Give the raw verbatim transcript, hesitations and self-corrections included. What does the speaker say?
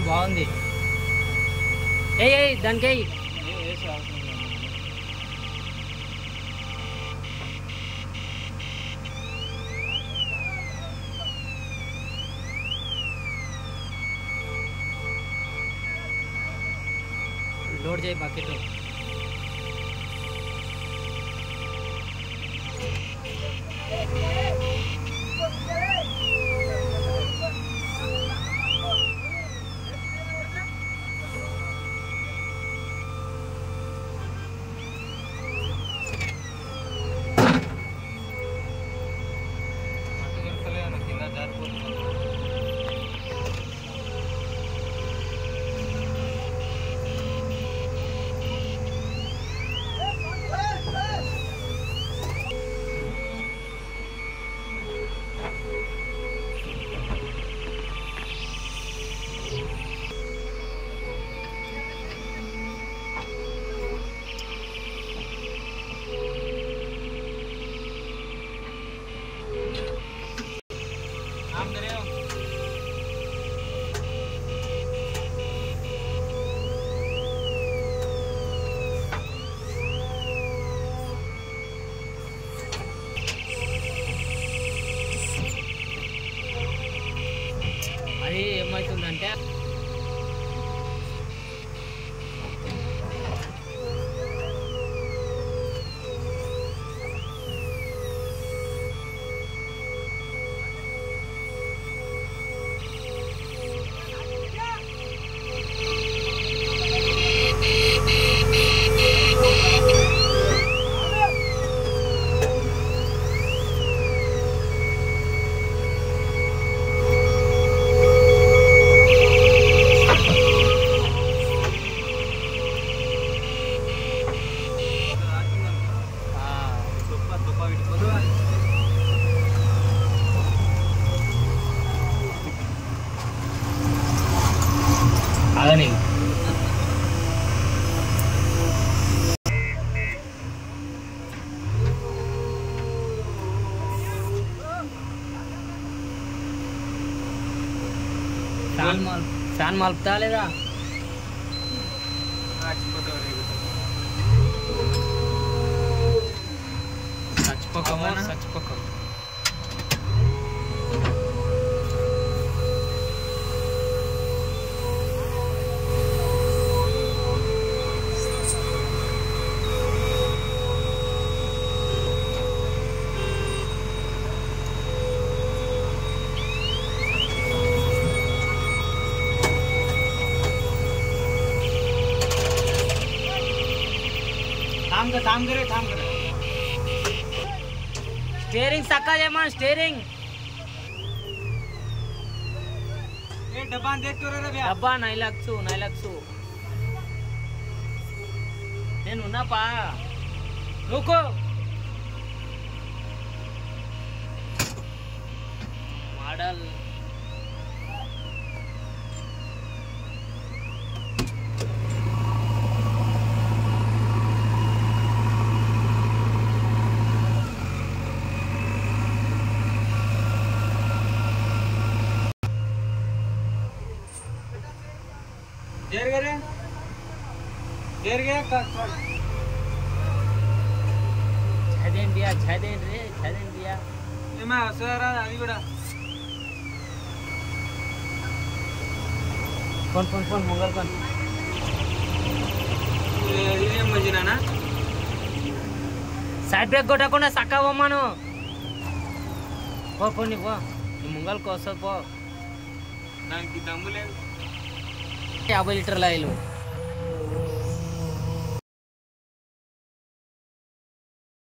బాగుంది. ఏ దానికి లోడ్ చేయి బకెట్. అది ఏమవుతుందంటే అదని ఫ్యాన్ మాల్ ఫ్యాన్ మలుపుతా లేదా చచ్చిపోకమా చచ్చిపోకం थाम कर थाम करे थाम करे स्टीयरिंग सक्का जमान स्टीयरिंग ए डब्बा देख तो रे भैया डब्बा नहीं लगसु नहीं लगसु నేను ఉన్నా పా रुको మోడల్ देर गए देर गए छदेन दिया छदेन रे छदेन दिया एमा सरा आदि बड़ा कौन कौन कौन मंगल कौन ये मजीना ना साइड ब्रेक गोटा कोना साका वमानो पो पोनी पो मंगल को असर पो ना की दमुले యాభై లీటర్ల ఆయిల్